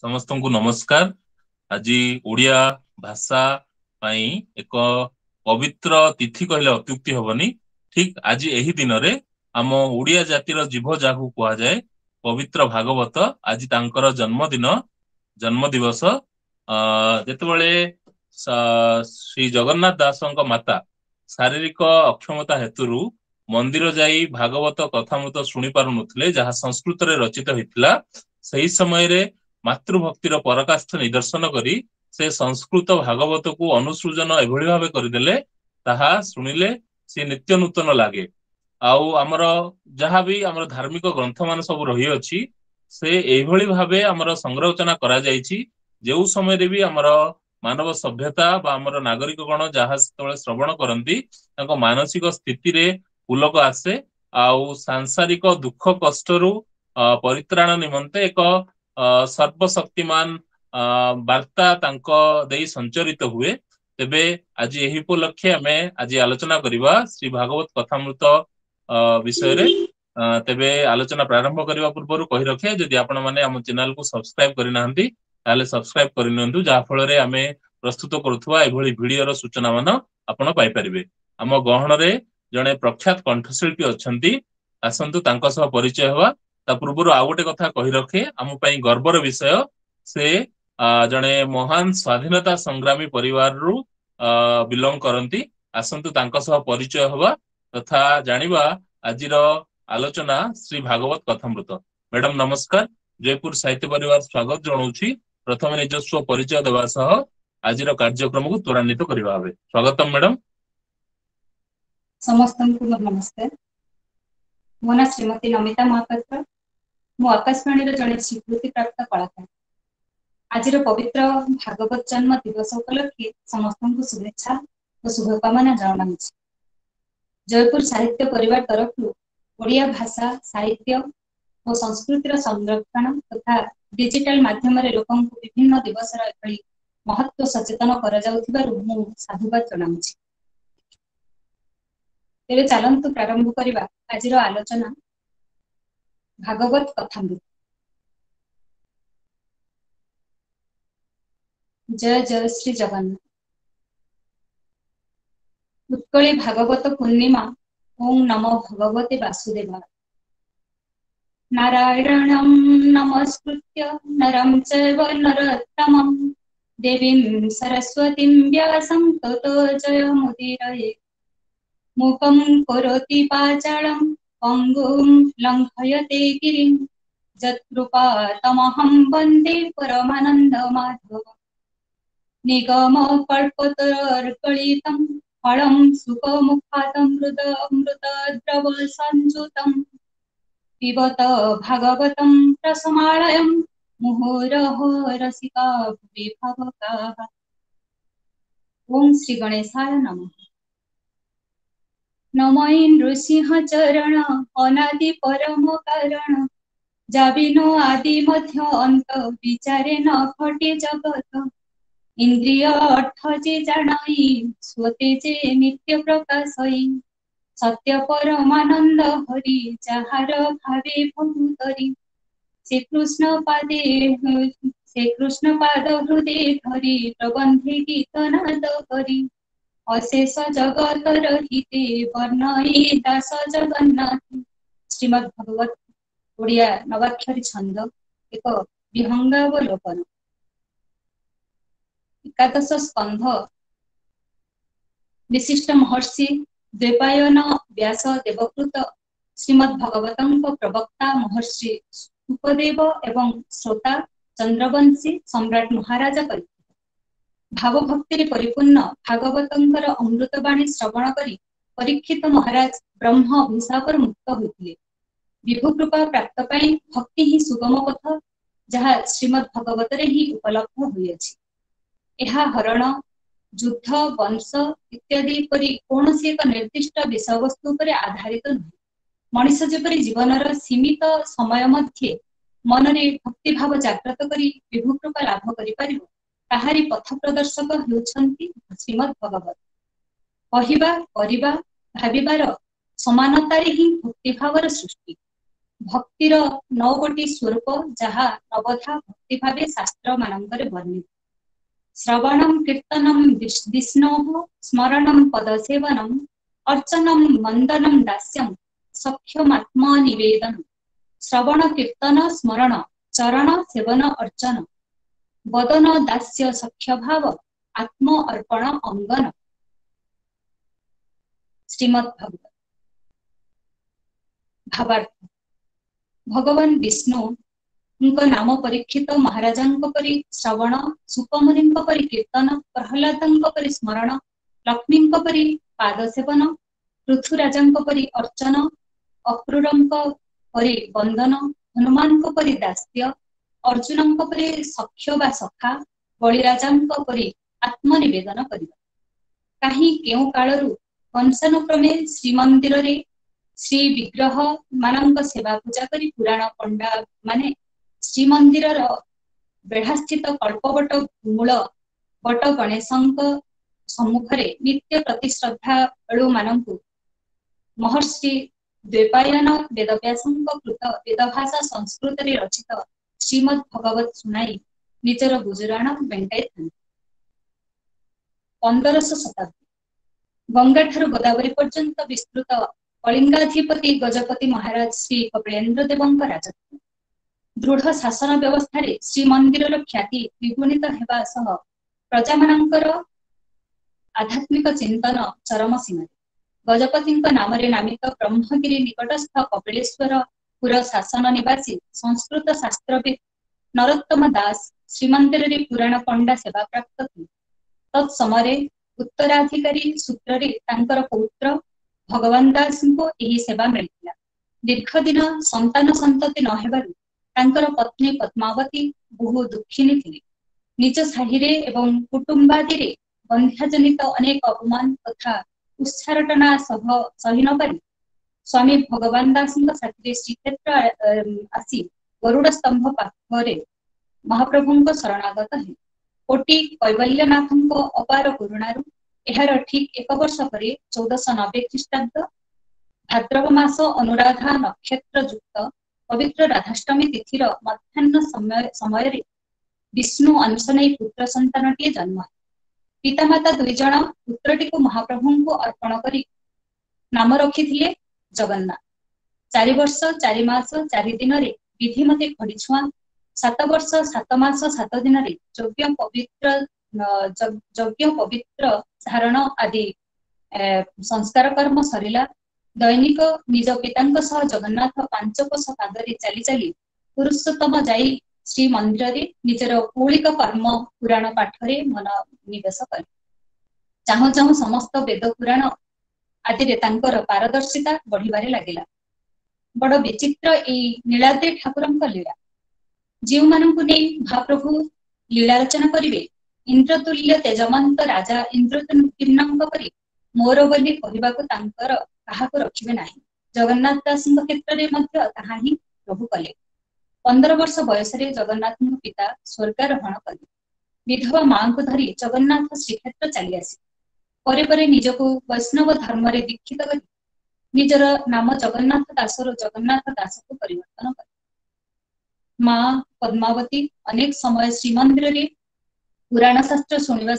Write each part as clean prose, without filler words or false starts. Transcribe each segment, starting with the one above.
समस्त को नमस्कार। आज ओडिया भाषा पाई एक पवित्र तिथि कहले अत्युक्ति हबनी। ठीक आज यही दिन रे आम ओडिया जातिर जीव जाहु कहा जाए पवित्र भागवत आज तांकर जन्म दिवस जेतेबेले श्री जगन्नाथ दासଙ୍କ माता शारीरिक अक्षमता हेतुरु मंदिर जाई भागवत कथामृत शुणी पारु नथिले जहा संस्कृत रे रचित होइतिला। सही समय रे मातृभक्तिर पराकाष्ठ निदर्शन करी से संस्कृत भागवत को अनुसृजन एभली भावे करदेले ताहा सुनिले से नित्य नूतन लागे। आउ आमर जहाँ भी आमर धार्मिक ग्रंथ मान सब रही अछि से एभली भावे आमर संरचना करा जायछि। जेउ समय रे भी आमर मानव सभ्यता बा आमर नागरिक गण जहाँ सेतबेले श्रवण करंती तांको मानसिक स्थिति रे पुलक आसे। आउ सांसारिक दुख कष्टरू परित्राण निमंते एक सर्वशक्तिमान वार्ता तांको देई संचरित हुए। तेबे आज यही उपलक्षे आमे आज आलोचना करिबा श्री भागवत कथामृत विषय रे। तेबे आलोचना प्रारंभ करबा पूर्व कहि रखे जदि आपण माने हम चैनल को सब्सक्राइब करि नाहंती ताले सब्सक्राइब करि नियंतु जा फल रे आमे प्रस्तुत करूथुवा एभली वीडियो रो सूचना मान आपण पाइ परिबे। हम गहण रे जणे प्रख्यात कंठशिल्पी अछंती आसंतु तांको सह परिचय हवा। ता पूर्व आउ गोटे कथा कहि रखे आम पई गर्वर विषय से जणे महान स्वाधीनता संग्रामी परिवार रु बिलोंग करंती। आसंतु तांको सह परिचय हवा तथा जानिबा आजिर आलोचना श्री भागवत कथामृत। मैडम नमस्कार, जयपुर साहित्य परिवार स्वागत जणाउछि। प्रथम निजस्व परिचय देवा सह आजिर कार्यक्रम को त्वरान्वित करिबा हबे। स्वागतम मैडम। समस्त को नमस्कार। मो ना श्रीमती नमिता महापात्र, मु आकाशवाणी जड़े स्वीकृति प्राप्त कलाकार। आज पवित्र भागवत जन्म दिवस उपलक्षे समस्त को शुभेच्छा और शुभकामना जनाऊँ। जयपुर साहित्य परिवार तरफ ओडिया भाषा साहित्य और संस्कृतिर संरक्षण तथा डिजिटल माध्यम लोक विभिन्न दिवस महत्व सचेतन कर साधुवाद जनाऊँ। तेरे चलतु प्रारंभ करवा आज आलोचना भागवत कथामृत। जय जय श्री जगन्नाथ। उत्कली भागवत पूर्णिमा। ओं नमो भगवते वासुदेवाय। नारायणं नमस्कृत्य नरं चैव नरोत्तमं देवीं सरस्वतीं व्यासं ततो जयमुदीरये। मूकं करोति पाचालं पंगुं लंघयते गिरिं यत्कृपातमहं वन्दे परमानन्दमाधवम्। निगम कल्पतरुर्गलितं फलं सुखमुखादमृतद्रव संयुतं पिबत भागवतं रसमालयं मुहुरहो रसिका भुवि भावुकाः। ओं श्री गणेशाय नमः। नमो नृसिंह चरण अनादि परम कारण जाबिनो आदि मध्य अंत विचारे न घटे जगत। इंद्रिय अर्थ जे जानाई स्वते जे नित्य प्रकाशई सत्य परमानंद हरि जाहार भावे भूतरी। श्री कृष्ण पाद हृदय धरी प्रबंधे गीत नाद करी अशेष जगत रहिते वर्णई दास जगन्नाथ। श्रीमद् भगवत ओडिया नवाक्षरी छंद एक विहंगावलोकन। एकादश स्कंध विशिष्ट महर्षि द्वैपायन व्यास देवकृत श्रीमद् भागवतंक प्रवक्ता महर्षि सुखदेव एवं श्रोता चंद्रवंशी सम्राट महाराज करी भाव भक्ति परिपूर्ण भागवतंकर अमृतवाणी श्रवण करी परीक्षित महाराज ब्रह्म अभिशाप मुक्त होते। विभु कृपा प्राप्त पाई भक्ति ही सुगम पथ जहाँ श्रीमद् भागवत ही उपलब्ध हुई। हरण युद्ध वंश इत्यादि परि कौनसी एक निर्दिष्ट विषय वस्तु पर आधारित नुहे। मनीष जेपरि जीवनर सीमित समय मध्य मन रे भक्ति भाव जागृत करी विभु कृपा लाभ करि परिबो ताहारी पथ प्रदर्शक हेउछंती श्रीमद् भगवत। कहिबा करिबा भाबिबार समानतारे ही भक्ति भावर सृष्टि। भक्तिर 9 गोटी स्वरूप जहा नवधा भक्ति भावे शास्त्र मानंकरे वर्णित। श्रवणं कीर्तनं विष्णोः स्मरणं पदसेवनं अर्चनं वन्दनं दास्यं सख्यमात्मनिवेदनं। श्रवण कीर्तन स्मरण चरण सेवन अर्चन वदन दास्य सख्य भाव आत्म अर्पण अंगन। श्रीमद् भागवत भावार्थ भगवान विष्णु नाम परीक्षित महाराजांक परि श्रवण सुकमुनिंक परि कीर्तन प्रहलादंक परि स्मरण लक्ष्मींक परि पाद सेवन पृथुराजंक परि अर्चन अक्रूरंक परि वंदन हनुमानंक परि दास्य अर्जुनंक परि सख्य बा सखा बलिराजांक परि आत्मनिवेदन करिबा। काहि केउ कालरु वंशानुक्रमे श्रीमंदिर रे श्री विग्रह मानक सेवा पूजा करी पुराण पंडा माने श्रीमंदिर बेढ़ास्थित कल्पवट मूल बट गणेशंक सम्मुखरे नित्य प्रतिश्रद्धालु मानकु महर्षि द्वैपायन वेदव्यासंक कृत वेदभाषा संस्कृत रे रचित श्रीमद् भगवत सुनाई निजर गुजराण बेंटाई था। 1500 शताब्दी गंगा ठारू गोदावरी पर्यंत विस्तृत कलिंगाधिपति गजपति महाराज श्री कपिलेन्द्र देवंक राजत्व दृढ़ शासन व्यवस्था रे श्रीमंदिर ख्याति द्विगुणित हेबा सह प्रजा मानकर आध्यात्मिक चिंतन चरम सीमा। गजपति नाम नामित ब्रह्मगिरी निकटस्थ कपिलेश्वर पुर शासन निवासी संस्कृत शास्त्रविद नरोत्तम दास श्रीमंदिर रे पुराण पंडा सेवा प्राप्त थे। तत्समये उत्तराधिकारी सूत्र रे तांकर पौत्र भगवान दास को यही सेवा मिलता। दीर्घ दिन संतान संतति न हेबारु तांकर पत्नी पद्मावती बहु दुखिनी थिले। निज साहिरे एवं कुटुंबादि रे बंध्याजनित अनेक अपमान तथा उच्चारटना सही न पारि स्वामी भगवान दास साथी श्रीक्षेत्र आसी गरुड़ स्तंभ पाखरे महाप्रभु शरणागत है। कोटि कैवल्यनाथ अपार करुणारु एहार ठीक 1 वर्ष पर 1490 ख्रीष्टाब्द भाद्रव मास अनुराधा नक्षत्र युक्त पवित्र राधाष्टमी तिथिर मध्याह्न समय विष्णु अंश नहीं पुत्र संतानटीए जन्म। पितामाता 2 जन पुत्रटी को महाप्रभु को अर्पण करी नाम रखी जगन्नाथ। 4 वर्ष 4 मास 4 दिन रे विधि मते खड़ी छुआ 7 वर्ष 7 मास 7 दिन रे यज्ञ पवित्र धारण आदि संस्कार कर्म सरिला। दैनिक निज पितांक सह जगन्नाथ 5 कोश पादरे चली चली पुरुषोत्तम जाई श्री मंदिर रे निजर कौलिक कर्म पुराण पाठ रे मन निवेश करे। चाहू चाहू समस्त वेद पुराण आदि रे तांकर पारदर्शिता बढ़िबारे लागिला। बड़ विचित्र ए नीलाद्रि ठाकुरंक लीला जीव मानकु नै महाप्रभु लीला रचना करिवे। इंद्रतुल्य तेजवंत राजा इंद्रकिन्नंक परि मोर बोली कहबाकु तांकर काहाको रखिबे नाही। जगन्नाथ दासंक क्षेत्र रे मध्य ताहा ही प्रभु कले। 15 वर्ष बयस रे जगन्नाथ पिता स्वर्गारोहण कले। विधवा मां को धरी जगन्नाथ श्रीक्षेत्र चली आसी परे परे निजको वैष्णव धर्म रे दीक्षित करी निजर नाम जगन्नाथ दासर जगन्नाथ दास को परिवर्तन करे। मां पद्मावती अनेक समय श्रीमंदिर रे पुराण शास्त्र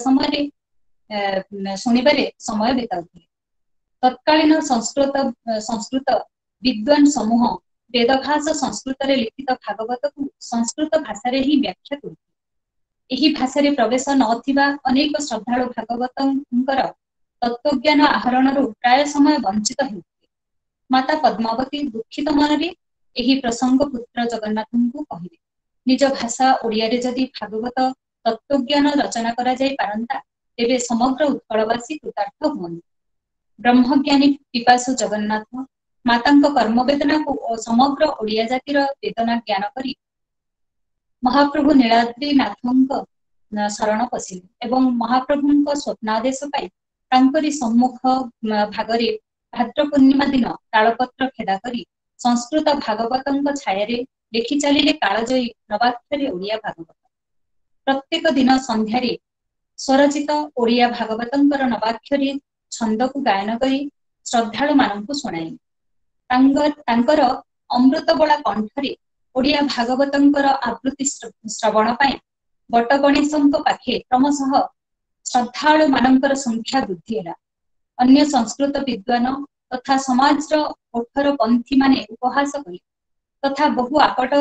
शुणिबारे समय बिताउथिले। तत्कालीन संस्कृत विद्वान समूह वेदभाषा संस्कृत रे लिखित भागवत को संस्कृत भाषा रे ही व्याख्या करथि। एही भाषा रे प्रवेश नथिबा अनेक श्रद्धालु भागवतंकर तत्वज्ञान आहरण रु प्राय समय वंचित हेउथिले। माता पद्मावती दुखित मन रे एही प्रसंग पुत्र जगन्नाथ को कहिले। निज भाषा ओडिया रे जदि भागवत तत्वज्ञान रचना करा जाय पारंता तेबे समग्र उत्कलवासी कृतार्थ हुअन। ब्रह्मज्ञानी पिपासु जगन्नाथ मातांक कर्म वेदना को समग्र ओडिया जातिर वेदना ज्ञान करी महाप्रभु नीलाद्रि नाथंक शरण पशिले एवं महाप्रभुंक स्वप्नादेश पाई तांकरी सम्मुख भागरे भाद्र पूर्णिमा दिन तालपत्र खेदा करी संस्कृत भागवतंक छाया लिखि चलिले कालजयी नवाक्षरी ओडिया भागवत। प्रत्येक दिन संध्यारे स्वरचित ओडिया भागवतंकर नवाक्षरी छंद को गायन करी श्रद्धालु मानकु सुनाई। तांकर अमृत बोला कंठरे ओडिया भागवतंकर आवृत्ति श्रवण पाई बट गणेशंक पाखे क्रमशः श्रद्धालु मानकर संख्या वृद्धि है। अन्य संस्कृत विद्वान तथा समाज कठोर पंथी माने उपहास कले तथा बहु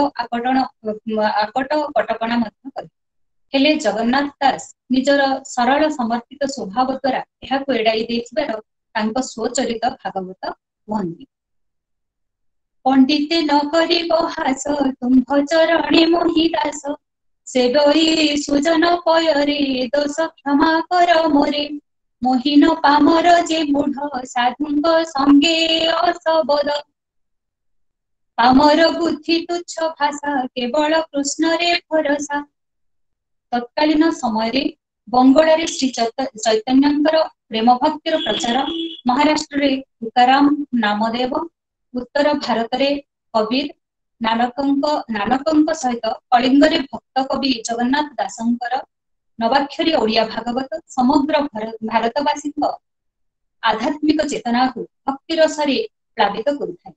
आकट कटकणा मध्य कले हेले जगन्नाथ दास निजर सरल समर्पित स्वभाव द्वारा यह एड़ाई देथिबार तांको स्वचरित भागवत कहंती। पंडिते न करिब हास तुम्भ चरणे मोहि दास सेवई सुजन पयरे दोष क्षमा कर मोरे मोहिन पामर जे मूढ़ साधुंक संगे असबद पामर बुद्धि तुच्छ भाषा केवल कृष्ण रे भरोसा। तत्कालीन समय बंगोल श्री चैतन्यंकर प्रेम भक्तिर प्रचार महाराष्ट्र रे तुकाराम नामदेव उत्तर भारत रे कबीर नानकंक सहित कलिंग रे भक्त कवि जगन्नाथ दासंकर नवाक्षरी ओडिया भागवत समग्र भारतवासी आध्यात्मिक चेतना को भक्ति रसरे प्लावित करुଥାଏ।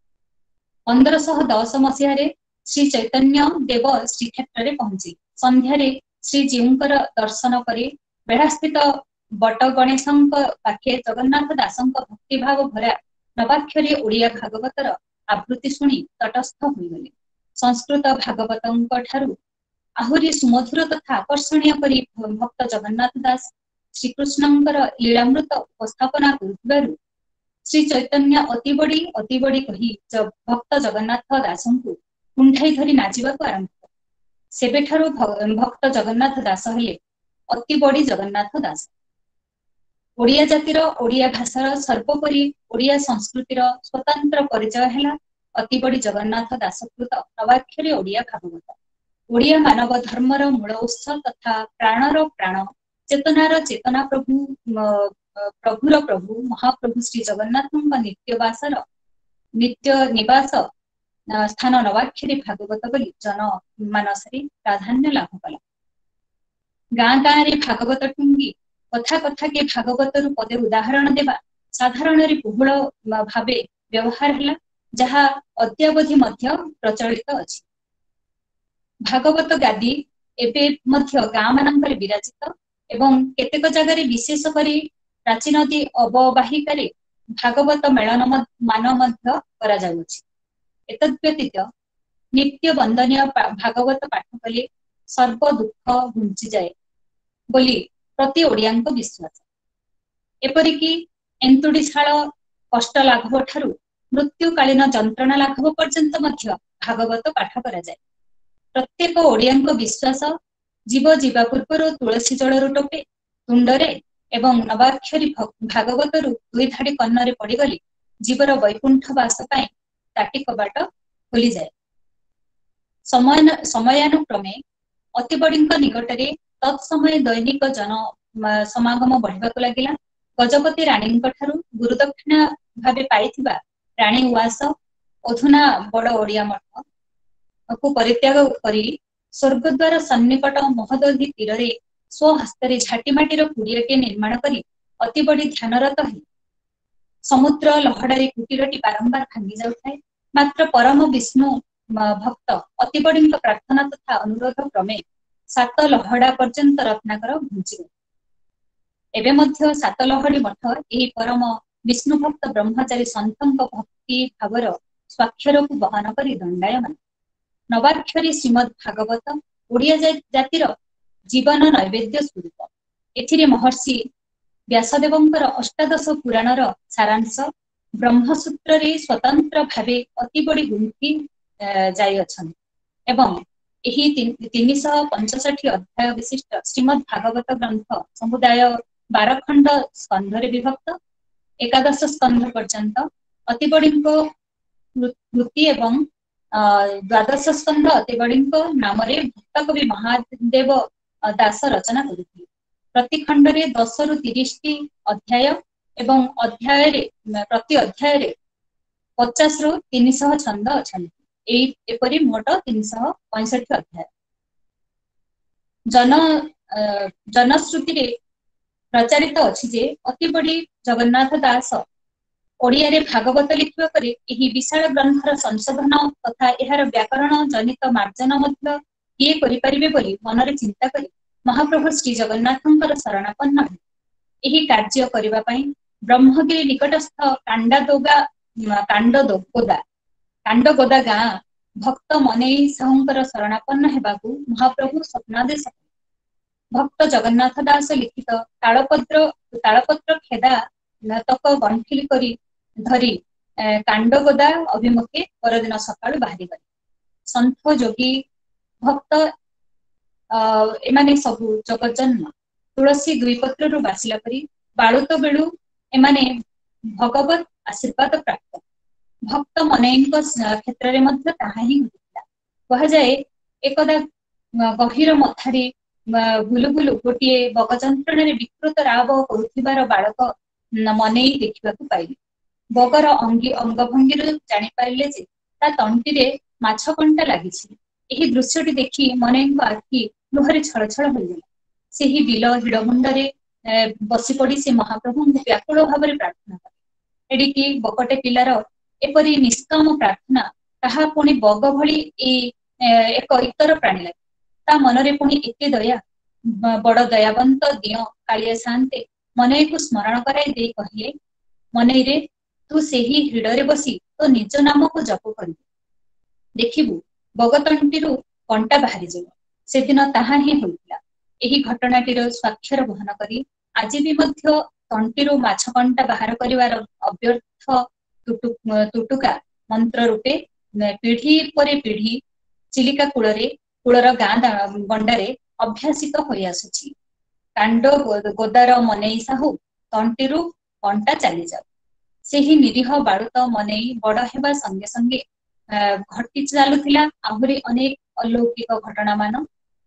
1510 मसीह श्री चैतन्य देव श्रीक्षेत्र रे पहुंची संध्यारे श्रीजीउंकर दर्शन करे बेढ़ास्थित बट गणेशंक पाखे जगन्नाथ दासंक भक्तिभाव भरा नवाक्षरी ओडिया भागवतर आवृत्ति शुणी तटस्थ होइगले। संस्कृत भागवतंक ठारू आहुरी सुमधुर तथा आकर्षणीय करी भक्त जगन्नाथ दास श्रीकृष्णंकर लीलामृत उपस्थापना करुथिबारु श्री चैतन्य अति बड़ी कही भक्त जगन्नाथ दासंकु कुंठाई धरी नाचिबाकु आरंभ कले। सेबेठारु भक्त जगन्नाथ दास हेले अति बड़ी जगन्नाथ दास। ओडिया जातिर ओडिया भाषार सर्वोपरि ओडिया संस्कृतिर स्वतंत्र परिचय हेला अति बड़ी जगन्नाथ दासकृत नवाक्षरी ओडिया भागवत। ओडिया मानव धर्मर मूल उत्स तथा प्राणर प्राण चेतनार चेतना प्रभुर प्रभु महाप्रभु श्री जगन्नाथ नित्य निवास स्थान नवाक्षरी भागवत बोली जन मानसरे प्राधान्य लाभ कला। गाँ गाँ रे भागवत टुंगी कथा कथा के भागवत रु पदे उदाहरण देवा साधारण रे बहुल भावे व्यवहार हैला जहा अद्यावधि मध्य प्रचलित अछि। भागवत गादी एबे मध्य गाँ मानकर विराजित एवं केतेक जगह रे विशेष करी प्राचीन नदी अववाहिका भागवत मेलन मान मध्य करा जाउछि। एतद् व्यतीत नित्य वंदनीय भागवत पाठ कले सर्व दुख घुंची जाए बोली प्रति ओडियांक विश्वास। एपरिकी एंतुड़ीशाल कष्ट लाघव ठारू मृत्युकालीन जंत्रणा लाघव पर्यंत मध्य भागवत पाठ करा जाए। प्रत्येक ओडियांक विश्वास जीव जीवा पूर्वर तुलसी जल टोपे तुंडरे एवं नवाक्षरी भागवत रु दुई धाड़ी कन्नरे पड़गले जीवर वैकुंठ वास पाए ताटी कबाट खोली जाए। समयानुक्रमे अति बड़ींक निकटरे तत्समय दैनिक जन समागम बढ़िबाकु लागिला। गजपति राणींक ठारू गुरुदक्षिणा भावे पाइथिबा राणी उवास अधुना बड़ ओडिया मठ को परित्याग करी स्वर्गद्वार सन्निकट महोदधि तीर स्वहस्ତରେ झाटीमाटीर कुड़ियाटे निर्माण करी अति बड़ी ध्यानरत है। समुद्र लहड़ारे कुटीरटी बारंबार भांगी जाउଥାଏ मात्र परम विष्णु भक्त अति बड़ी प्रार्थना तथा अनुरोध क्रमे 7 लहड़ा पर्यंत रत्नाकर घुंची एबे मध्य 7 लहड़ी मठ एही परम विष्णु भक्त ब्रह्मचारी संतंक भक्ति भावर स्वाक्षर को बहन करी दंडायमान। नवाक्षरी श्रीमद भागवत ओडिया जातिर जीवन नैवेद्य स्वरूप। एथिरे महर्षि व्यासदेवंकर अष्टादश पुराणर सारांश ब्रह्मसूत्र रे स्वतंत्र भावे अति बड़ी गुंथी जाय अछन एवं एही 365 अध्याय विशिष्ट श्रीमद भागवत ग्रंथ समुदाय 12 खंड स्कंध रे विभक्त 11 स्कंध पर्यंत अति बड़ी कृति एवं 12 स्कंध अति बड़ी नाम रे भक्त कवि महादेव दास रचना करिथि। प्रति खंड रे 10 रु 30 टी अध्याय एवं प्रति अध्याय रे 50 रु 300 छंद अछन। एपरी मोट 365 अध्याय। जनश्रुति रे प्रचारित अछि जे अति बड़ी जगन्नाथ दास ओडिया रे भागवत लिखिबा परे एही विशाल ग्रंथर संशोधन तथा एहार व्याकरण जनित मार्जन मध्य किए करि परिबे बोली मनरे चिंता करी महाप्रभु श्री जगन्नाथंकर शरणापन्न एही कार्य करिबा पई ब्रह्मगिरी निकटस्थ कांडगोदा गाँ भक्त मनई साहुंकर शरणापन्न हेबाकू महाप्रभु स्वप्नादेश भक्त जगन्नाथ दास लिखित तालपत्र खेदा तक गंठिली करी धरी कांडगोदा अभिमुखे परदिन सकाळु बाहरी गले संत जोगी भक्त एमाने सबु जगज्जन्म तुलसी दुई पत्रु बासिला परी बाळुत बेळु एमाने भगवत आशीर्वाद प्राप्त भक्त मनईଙ୍କ क्षेत्र रे मध्य ताहा ही होता कह जाए एकदा गहीर मथारी बुलु बुलु गोटे बगजंत्रण विकृत राव करुथिबार बालक मनई देखिबाकू पाइले बगर अंग भंगी जानी पारिले जे ता तंटी रे माछ कंटा लागिछि एही दृश्यटी देखि मनईଙ୍କ आखि लुहरे छळछळ होइगला सेही बिल हिडमुंडरे बसी पड़ी से महाप्रभु व्याकुल भाव प्रार्थना कले एडिकी बकटे पिलार एपरी निष्काम प्रार्थना ताहा पुणी बग भली एक इतर प्राणी लागे ता मनरे पुणी एते दया बड़ दयावंत दियो कालिया शांते मनई को स्मरण कराई दे कहिले मनई रे तू सेही हिडरे बसी तो निज नाम को जप कर देखिबु बगतंटीरु कंटा बाहरी जाव सेदिन ताहा ही होइला एही घटनाटीर स्वाक्षर बहन करी आज भी मध्य तंटीरु माछ कंटा बाहर करिवार अव्यर्थ तुटुका मंत्र रूपे पीढ़ी परे पीढ़ी चिलिका कूलर गाँ गंडारे अभ्यासित होई आसुछि कांड गोदार मनई साहू तंटीरु कंटा चली जाऊ सेही निरीह बालुत मनई बड़ हेबा संगे संगे घटी चालुथिला आहुरी अनेक अलौकिक घटना मान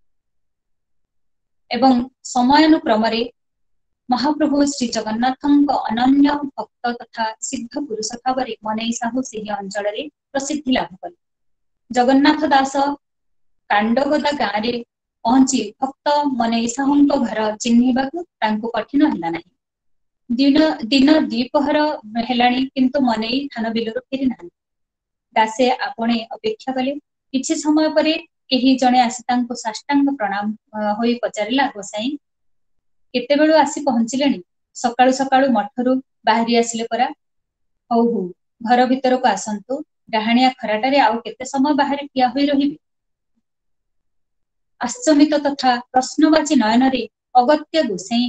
एवं समयानुक्रमरे महाप्रभु श्री जगन्नाथंक अनन्य भक्त तथा सिद्ध पुरुष भाव मनई साहू सेही अंचल प्रसिद्धि लाभ कले जगन्नाथ दास कांडगोदा गाँ रे पहुंची भक्त मनई साहूंक घर चिन्हिबाकू तांकू कठिन हैला नाही दिन द्विपहर हेलाणी किंतु मनई थान बिलरू फेरी नाही दासे आपणे अपेक्षा कले किछि समय परे केही जणे आसी तांकू साष्टांग प्रणाम होई पचारिला गोसाई केते बेलु आसी पहुंचिलेनी सकाळु सकाळु मठरू बाहरी आसिले परा हौ हौ घर भीतर को आसंतु डाहाणिया खराटारे आउ केते समय बाहरी ठिया होई रहिबे आश्चर्यित तथा प्रश्नवाची नयनरे अगत्य गोसाई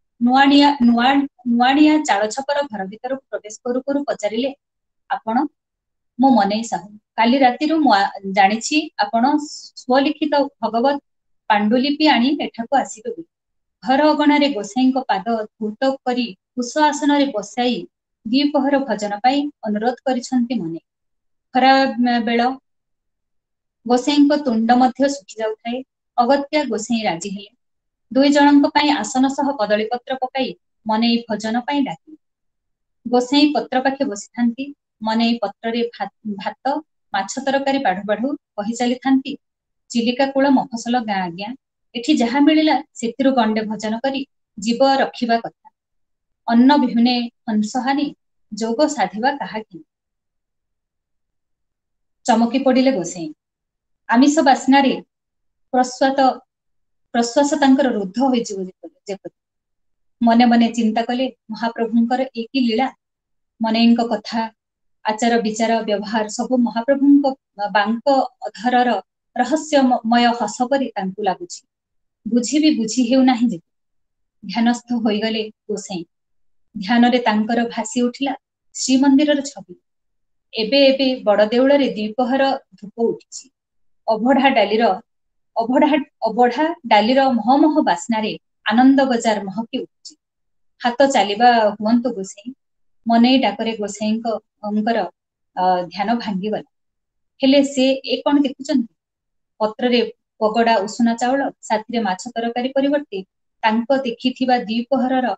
नुआनिया चाल छपर घर भीतर प्रवेश करू करू पचारिले आपण मो मनई साहू काली रातिरु जानिछि आपण स्वलिखित भगवत पांडुलिपि आनी एठाको आसिबे घर अगणारे गोसाई पाद धूत करी कुश आसन बसाई द्विपहर भजन पाई अनुरोध करिसंती मने खरा बेल गोसाई तुंड मध्य सुखी जाउथाए अगत्या गोसाई राजी हेले दुई जनक पाई आसन सह कदली पत्र पकाई मनई भजन पाई डाकी गोसाई पत्र पाखे बसी थांती मनई पत्र रे भात माछ तरकारी बाढ़ु बाढ़ु कही चली थांती चिलिका कूल मफसल गाँ आज्ञा एठी जहा मिलिला सेतिरु गंडे भजन करी जीव रखिबा कथा अन्न बिहुने हंसहानी जोग साधिबा काहाकी चमकी पड़िले गोसाई आमिष बास्नारे प्रश्वास तांकर रुद्ध होइजिबो जेपरि मने मने चिंता कले महाप्रभुंकर एकी लीला मनईଙ୍କ कथा आचार विचार व्यवहार सब महाप्रभुंक बांक अधरर रहस्यमय हस परि तांकु लागुछि बुझी भी बुझी हेउ नाही जे ध्यानस्थ होइगले गोसाई ध्यान रे तांकर भासी उठिला श्रीमंदिरर छवि एबे एबे बड़ देउळ रे द्विपहर धूप उठिछि अबढ़ा डालीर महमह बास्नारे आनंद बजार महकी उठिछि हाथ चलिबा हुअंतु गोसाई मनई डाकरे गोसाईंकर ध्यान भांगीगला हेले से ए कोन देखुचंती पत्र रे पगड़ा उषुना चाउल साथी माछ तरकारी परिवर्ते तांको देखिथिबा द्विपहर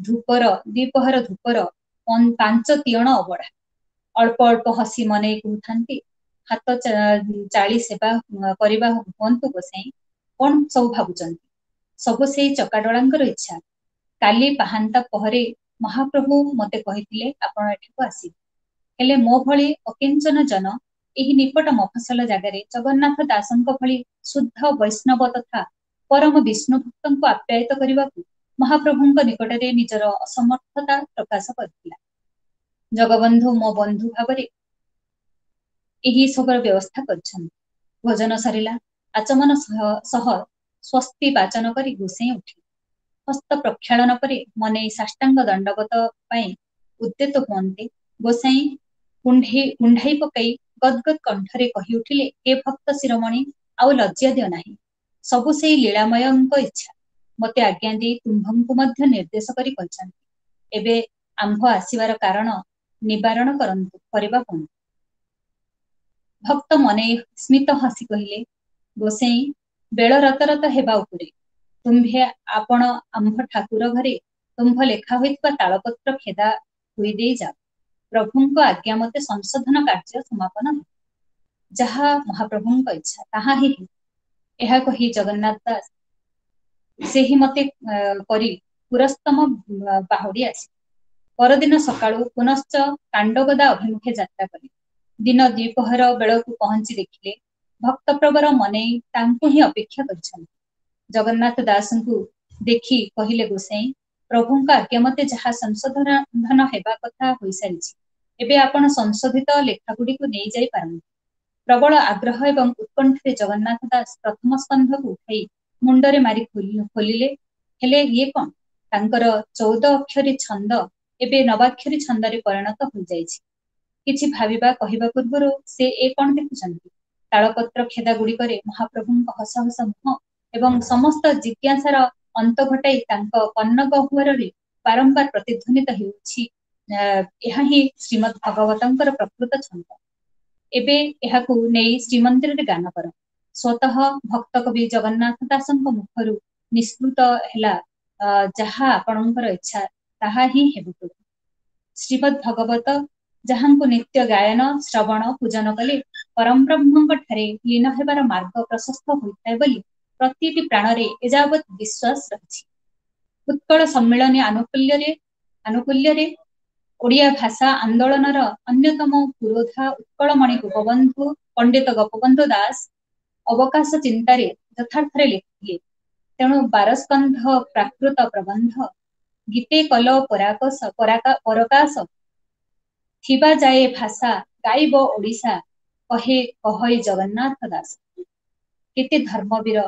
धूपर 5 तियण अबढ़ा अल्प अल्प हसी मनई कहथांती हाथ चाली सेवा करबा हुअंतु गोसाई कोन सब भाबुचंती सब से चकाडोळांकर इच्छा काली पाहांता पहरे महाप्रभु मते कहिथिले आपण एठाकु आसी हेले मो भली अकिंचन जन एही निकट मफसल जगारे जगन्नाथ दासंक भली शुद्ध वैष्णव तथा परम विष्णु भक्तंको आप्यायित करबाकू महाप्रभुंक निकटरे निजर असमर्थता प्रकाश करथिला। जगबंधु मो बंधु भावरे एही सबर व्यवस्था करछन। भोजन सरिला आचमन सह स्वस्ति वाचन करी गोसाई उठी हस्त प्रक्षालन परे मने साष्टांग दंडवत पाई उद्यत हुअन्ते गोसाई कुंढाई पकाई गदगद कंठरे कहि उठिले हे भक्त शिरोमणि आउ लज्जा दियो नाही सबु सेई लीलामयंक इच्छा मते आज्ञा दे तुम्भंकु मध्य निर्देश करी कहछन्ति एबे आंभ आसीबार कारण निवारण करंतु करबा कोन। भक्त मने स्मित हसी कहिले गोसाई बेल रतरत हेबा उपरे तुम्भे आपण आंभ ठाकुर घरे तुम्भ लेखा होइतबा तालपत्र खेदा हुई देई जा प्रभुंक आज्ञा मते संशोधन कार्य समापन जहा महाप्रभुंक इच्छा ताहा ही एहा कहि जगन्नाथ दास सेही मते करी पुरस्तम बाहुडी आसी परदिन सकाळू पुनश्च कांडगदा अभिमुखे यात्रा करी दिन द्विपहर बेलकू पहुंची देखिले भक्त प्रवर मने तांकु ही अपेक्षा करछन। जगन्नाथ दासंकु देखि कहिले गोसाई प्रभुंक आज्ञा मते जहा संशोधन हेबा कथा होई सारिछि एबे आपण संशोधित लेखागुडी को नहीं जाई पारन। प्रबल आग्रह एवं उत्कंठे जगन्नाथ दास प्रथम स्कंध को उठाई मुंडरे मारी खोलिले हेले ये कौन तांकर 14 अक्षरी छंद एबे नवाक्षरी छंदरे परिणत हो जाइछि। किछि भाबिबा कहिबा पूर्वरु से ए कौन देखुछन्ति तालपत्र खेदा गुडी करे महाप्रभुंक हस हस मुह एवं समस्त जिज्ञासार अंत घटाई तांक कन्न गहुवररे बारंबार प्रतिध्वनित हेउछि एहा ही श्रीमद् भगवतंकर प्रकृत छंद एबे एहाकू नेई श्रीमंदिर रे गान कर स्वतः भक्त कवि जगन्नाथ दासंक मुखरु निष्कृत हैला जहा आपणकर इच्छा ताहा ही हेबु। श्रीमद् भगवत जहांको नित्य गायन श्रवण पूजन कले परम ब्रह्मंक ठारे लीन हेबार मार्ग प्रशस्त होइताय बोली प्रतिटी प्राणरे एजावत विश्वास रहिछि। उत्कल सम्मेलन आनुकूल्य ओडिया भाषा आंदोलनर अन्यतम पुरोधा उत्कलमणि गोपबंधु पंडित गोपबंधु दास अवकाश चिंतारे यथार्थरे लिखिले तेणु 12 स्कंध प्राकृत प्रबंध गीते कल परकाश थिबा जाए भाषा गाइब ओडिशा कहे कहई जगन्नाथ दास केते धर्मवीर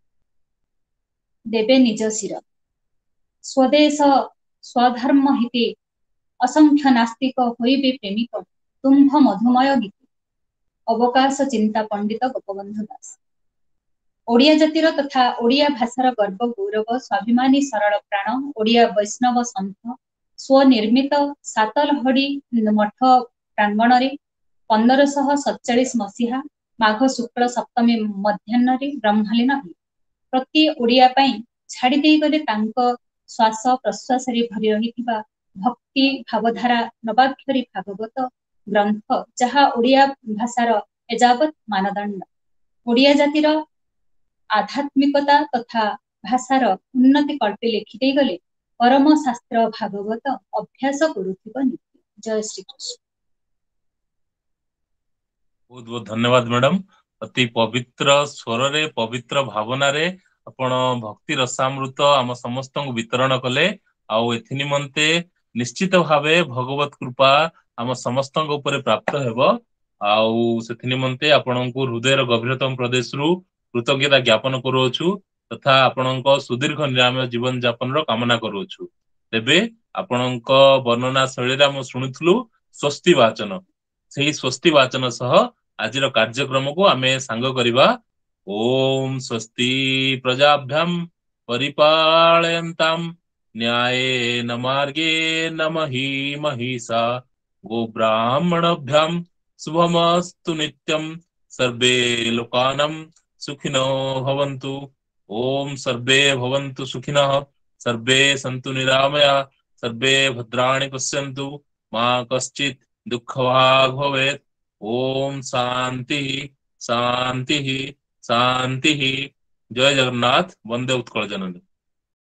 देवे निज शिर स्वदेश स्वधर्म हिते असंख्य नास्तिक होइबे प्रेमिक तुम्भ मधुमय गीत अवकाश चिंता पंडित गोपबंधु दास ओडिया जातिर तथा ओडिया भाषार गर्व गौरव स्वाभिमानी सरल प्राण ओडिया वैष्णव संत स्वनिर्मित सातलहड़ी मठ प्रांगण रे 1547 मसीहा माघ शुक्ल सप्तमी मध्याह्न रे ब्रह्मलीन प्रति ओडिया पई छाड़ी देई गले तांको श्वास प्रश्वास रे भरी रहिथिबा भक्ति भावधारा नवाक्षरी भागवत ग्रंथ जहा ओडिया भाषार एजावत मानदंड ओडिया जातिर आध्यात्मिकता तथा भाषार उन्नति कल्पे लिखि देई गले परम शास्त्र भागवत अभ्यास करुथिबा नित्य। जय श्री कृष्ण। बहुत बहुत धन्यवाद मैडम। अति पवित्र स्वर रे पवित्र भावना रे आपण भक्ति रसामृत आम समस्त वितरण कले आउ एथि निमंते निश्चित भावे भगवत कृपा आम समस्त ऊपर प्राप्त हेबो आउ सेथि निमंते आपनकु हृदयर गभीरतम प्रदेश रु कृतज्ञता ज्ञापन करूछु तथा आपनक सुदीर्घ निरामय जीवन यापन रो कामना करूछु। तेबे आपनक वर्णना शैली रे हम सुनिथलु स्वस्ति वाचन सेही स्वस्ति वाचन सह आजिर कार्यक्रम को आमे सांग करिबा। ओम स्वस्ति प्रजाभ्याम परिपालयन्ताम न्यायेन मार्गेण मही महिषा गोब्राह्मणभ्याम शुभमस्तु नित्यं सर्वे लोकानां सुखिनो भवन्तु। ओम सर्वे भवन्तु सुखिनः सर्वे सन्तु निरामया सर्वे भद्राणि पश्यन्तु मा कश्चित् दुःखभाग् भवेत्। ओम शांति शांति शांति। जय जगन्नाथ। वंदे उत्कल जननी।